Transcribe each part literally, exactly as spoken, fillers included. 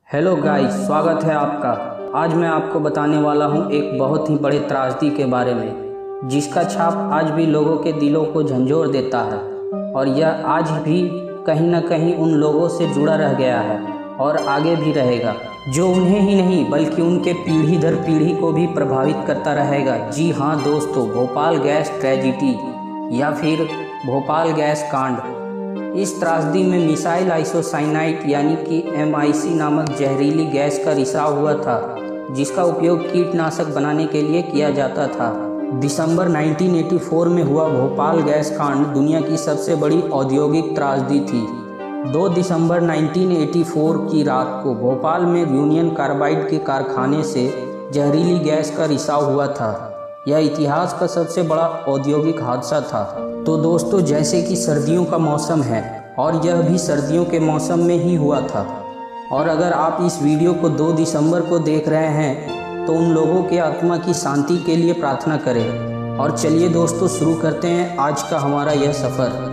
Hello guys, स्वागत है आपका। आज मैं आपको बताने वाला हूं एक बहुत ही बड़े त्रासदी के बारे में, जिसका छाप आज भी लोगों के दिलों को झंझोर देता है और यह आज भी कहीं न कहीं उन लोगों से जुड़ा रह गया है और आगे भी रहेगा, जो उन्हें ही नहीं बल्कि उनके पीढ़ी दर पीढ़ी को भी प्रभावित करता रहेगा। जी हाँ दोस्तों, भोपाल गैस ट्रेजिडी या फिर भोपाल गैस कांड। इस त्रासदी में मिसाइल आइसोसाइनाइट यानी कि एम आई सी नामक जहरीली गैस का रिसाव हुआ था, जिसका उपयोग कीटनाशक बनाने के लिए किया जाता था। दिसंबर उन्नीस सौ चौरासी में हुआ भोपाल गैस कांड दुनिया की सबसे बड़ी औद्योगिक त्रासदी थी। दो दिसंबर उन्नीस सौ चौरासी की रात को भोपाल में यूनियन कार्बाइड के कारखाने से जहरीली गैस का रिसाव हुआ था। यह इतिहास का सबसे बड़ा औद्योगिक हादसा था। तो दोस्तों, जैसे कि सर्दियों का मौसम है और यह भी सर्दियों के मौसम में ही हुआ था, और अगर आप इस वीडियो को दो दिसंबर को देख रहे हैं तो उन लोगों के आत्मा की शांति के लिए प्रार्थना करें। और चलिए दोस्तों, शुरू करते हैं आज का हमारा यह सफ़र।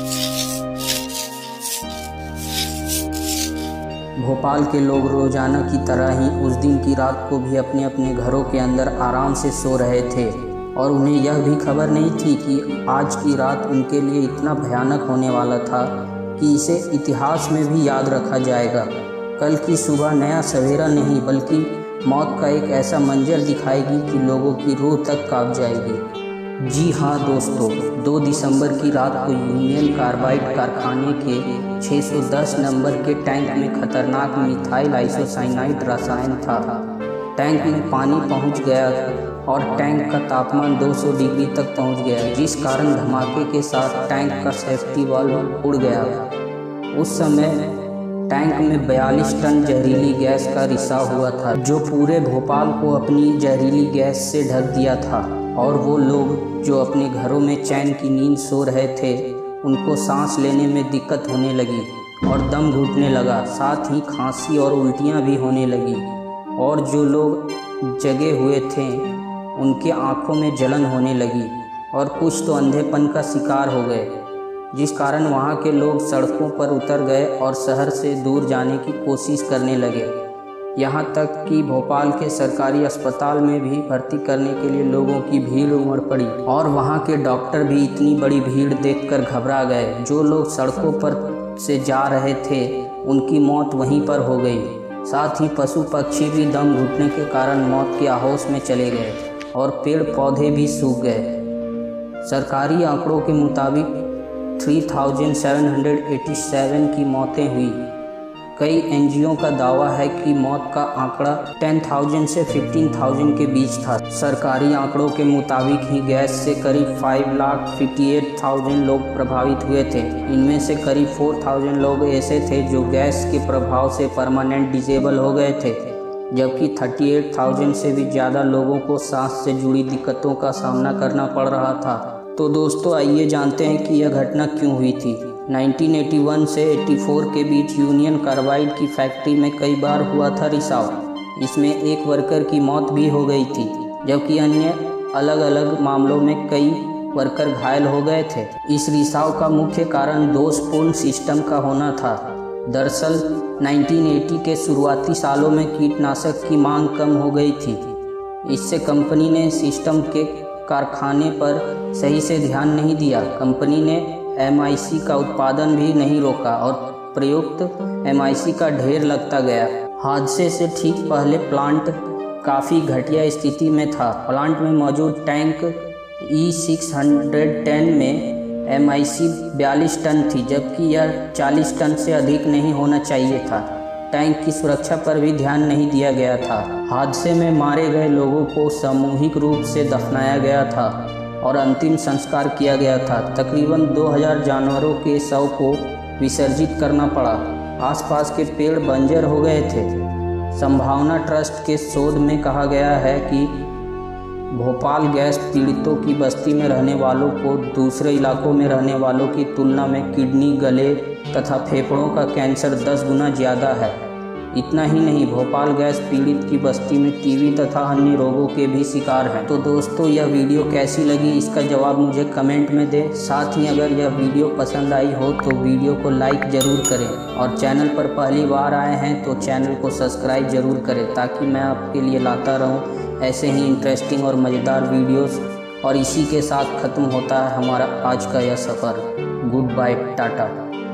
भोपाल के लोग रोजाना की तरह ही उस दिन की रात को भी अपने अपने घरों के अंदर आराम से सो रहे थे, और उन्हें यह भी खबर नहीं थी कि आज की रात उनके लिए इतना भयानक होने वाला था कि इसे इतिहास में भी याद रखा जाएगा। कल की सुबह नया सवेरा नहीं बल्कि मौत का एक ऐसा मंजर दिखाएगी कि लोगों की रूह तक कांप जाएगी। जी हाँ दोस्तों, दो दिसंबर की रात को यूनियन कार्बाइड कारखाने के छह सौ दस नंबर के टैंक में खतरनाक मिथाइल आइसोसाइनाइट रसायन था। टैंक में पानी पहुंच गया और टैंक का तापमान दो सौ डिग्री तक पहुंच गया, जिस कारण धमाके के साथ टैंक का सेफ्टी वाल्व उड़ गया। उस समय टैंक में बयालीस टन जहरीली गैस का रिसाव हुआ था, जो पूरे भोपाल को अपनी जहरीली गैस से ढक दिया था। और वो लोग जो अपने घरों में चैन की नींद सो रहे थे, उनको सांस लेने में दिक्कत होने लगी और दम घुटने लगा, साथ ही खांसी और उल्टियाँ भी होने लगी। और जो लोग जगे हुए थे उनके आँखों में जलन होने लगी और कुछ तो अंधेपन का शिकार हो गए, जिस कारण वहाँ के लोग सड़कों पर उतर गए और शहर से दूर जाने की कोशिश करने लगे। यहाँ तक कि भोपाल के सरकारी अस्पताल में भी भर्ती करने के लिए लोगों की भीड़ उमड़ पड़ी, और वहाँ के डॉक्टर भी इतनी बड़ी भीड़ देखकर घबरा गए। जो लोग सड़कों पर से जा रहे थे उनकी मौत वहीं पर हो गई। साथ ही पशु पक्षी भी दम घुटने के कारण मौत के आहोश में चले गए और पेड़ पौधे भी सूख गए। सरकारी आंकड़ों के मुताबिक तीन हज़ार सात सौ सत्तासी की मौतें हुई। कई एन जी ओ का दावा है कि मौत का आंकड़ा दस हज़ार से पंद्रह हज़ार के बीच था। सरकारी आंकड़ों के मुताबिक ही गैस से करीब पाँच लाख अट्ठावन हज़ार लोग प्रभावित हुए थे। इनमें से करीब चार हज़ार लोग ऐसे थे जो गैस के प्रभाव से परमानेंट डिसेबल हो गए थे, जबकि अड़तीस हज़ार से भी ज़्यादा लोगों को सांस से जुड़ी दिक्कतों का सामना करना पड़ रहा था। तो दोस्तों, आइए जानते हैं कि यह घटना क्यों हुई थी। उन्नीस सौ इक्यासी से चौरासी के बीच यूनियन कार्बाइड की फैक्ट्री में कई बार हुआ था रिसाव। इसमें एक वर्कर की मौत भी हो गई थी, जबकि अन्य अलग अलग मामलों में कई वर्कर घायल हो गए थे। इस रिसाव का मुख्य कारण दोषपूर्ण सिस्टम का होना था। दरअसल उन्नीस सौ अस्सी के शुरुआती सालों में कीटनाशक की मांग कम हो गई थी। इससे कंपनी ने सिस्टम के कारखाने पर सही से ध्यान नहीं दिया। कंपनी ने एम आई सी का उत्पादन भी नहीं रोका और प्रयुक्त एम आई सी का ढेर लगता गया। हादसे से ठीक पहले प्लांट काफ़ी घटिया स्थिति में था। प्लांट में मौजूद टैंक ई छह सौ दस में एम आई सी बयालीस टन थी, जबकि यह चालीस टन से अधिक नहीं होना चाहिए था। टैंक की सुरक्षा पर भी ध्यान नहीं दिया गया था। हादसे में मारे गए लोगों को सामूहिक रूप से दफनाया गया था और अंतिम संस्कार किया गया था। तकरीबन दो हज़ार जानवरों के शव को विसर्जित करना पड़ा। आसपास के पेड़ बंजर हो गए थे। संभावना ट्रस्ट के शोध में कहा गया है कि भोपाल गैस पीड़ितों की बस्ती में रहने वालों को दूसरे इलाकों में रहने वालों की तुलना में किडनी, गले तथा फेफड़ों का कैंसर दस गुना ज़्यादा है। इतना ही नहीं, भोपाल गैस पीड़ित की बस्ती में टीबी तथा अन्य रोगों के भी शिकार हैं। तो दोस्तों, यह वीडियो कैसी लगी इसका जवाब मुझे कमेंट में दें। साथ ही अगर यह वीडियो पसंद आई हो तो वीडियो को लाइक ज़रूर करें और चैनल पर पहली बार आए हैं तो चैनल को सब्सक्राइब ज़रूर करें, ताकि मैं आपके लिए लाता रहूँ ऐसे ही इंटरेस्टिंग और मज़ेदार वीडियोज़। और इसी के साथ ख़त्म होता है हमारा आज का यह सफ़र। Good bye, Tata.